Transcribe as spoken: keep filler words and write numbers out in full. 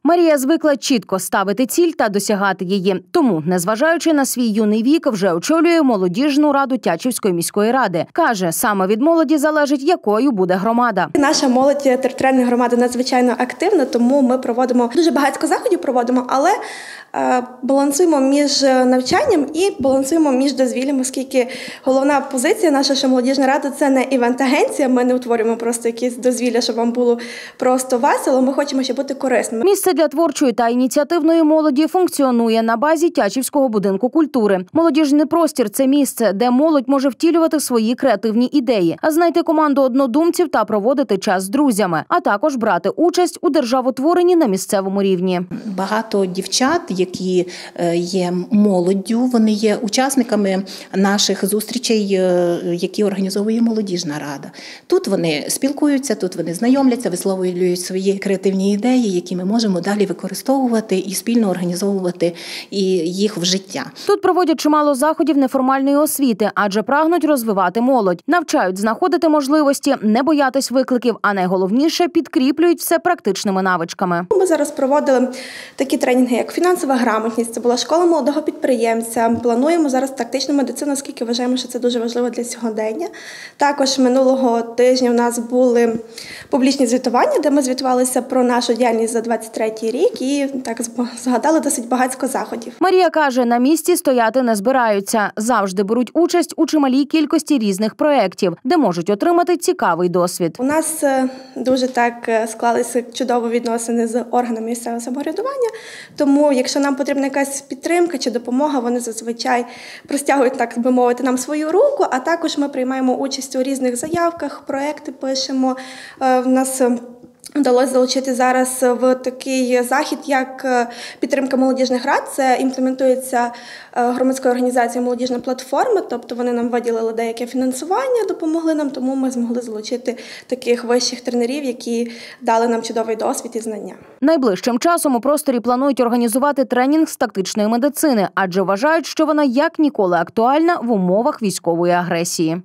Марія звикла чітко ставити ціль та досягати її. Тому, незважаючи на свій юний вік, вже очолює молодіжну раду Тячівської міської ради. Каже, саме від молоді залежить, якою буде громада. Наша молодь територіальної громади надзвичайно активна, тому ми проводимо дуже багато заходів, проводимо, але е, балансуємо між навчанням і балансуємо між дозвіллям, оскільки головна позиція наша, що молодіжна рада – це не івент-агенція, ми не утворюємо просто якісь дозвілля, щоб вам було просто весело, ми хочемо ще бути корисними. Місце для творчої та ініціативної молоді функціонує на базі Тячівського будинку культури. Молодіжний простір – це місце, де молодь може втілювати свої креативні ідеї, а знайти команду однодумців та проводити час з друзями, а також брати участь у державотворенні на місцевому рівні. Багато дівчат, які є молоддю, вони є учасниками наших зустрічей, які організовує молодіжна рада. Тут вони спілкуються, тут вони знайомляться, висловлюють свої креативні ідеї, які ми можемо далі використовувати і спільно організовувати їх в життя. Тут проводять чимало заходів неформальної освіти, адже прагнуть розвивати молодь. Навчають знаходити можливості, не боятись викликів, а найголовніше – підкріплюють все практичними навичками. Ми зараз проводили такі тренінги, як фінансова грамотність, це була школа молодого підприємця. Плануємо зараз тактичну медицину, оскільки вважаємо, що це дуже важливо для сьогодення. Також минулого тижня в нас були публічні звітування, де ми звітувалися про нашу діяльність за двадцять третій рік і так згадали досить багатько заходів. Марія каже, на місці стояти не збираються. Завжди беруть участь у чималій кількості різних проєктів, де можуть отримати цікавий досвід. У нас дуже так склалися чудово відносини з органами місцевого самоврядування, тому якщо нам потрібна якась підтримка чи допомога, вони зазвичай простягують, так би мовити, нам свою руку, а також ми приймаємо участь у різних заявках, проєкти пишемо. В нас вдалося залучити зараз в такий захід, як підтримка молодіжних рад. Це імплементується громадською організацією «Молодіжна платформа», тобто вони нам виділили деяке фінансування, допомогли нам, тому ми змогли залучити таких вищих тренерів, які дали нам чудовий досвід і знання. Найближчим часом у просторі планують організувати тренінг з тактичної медицини, адже вважають, що вона як ніколи актуальна в умовах військової агресії.